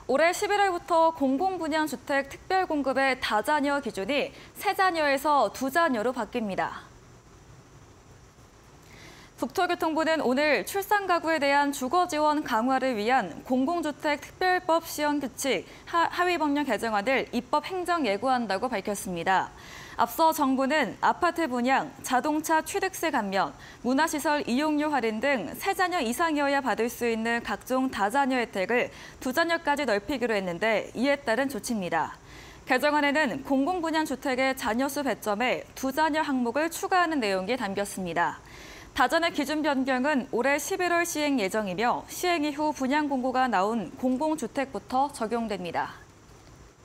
올해 11월부터 공공분양주택 특별공급의 다자녀 기준이 3자녀에서 2자녀로 바뀝니다. 국토교통부는 오늘 출산 가구에 대한 주거 지원 강화를 위한 공공주택 특별법 시행 규칙 하위 법령 개정안을 입법 행정 예고한다고 밝혔습니다. 앞서 정부는 아파트 분양, 자동차 취득세 감면, 문화시설 이용료 할인 등 3자녀 이상이어야 받을 수 있는 각종 다자녀 혜택을 2자녀까지 넓히기로 했는데 이에 따른 조치입니다. 개정안에는 공공분양주택의 자녀수 배점에 2자녀 항목을 추가하는 내용이 담겼습니다. 다자녀 기준 변경은 올해 11월 시행 예정이며 시행 이후 분양 공고가 나온 공공주택부터 적용됩니다.